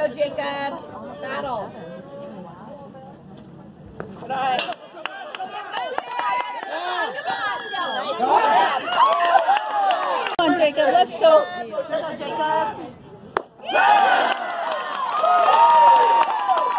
go, Jacob. Battle. Good eye. Come on, Jacob. Let's go. Let's go, Jacob.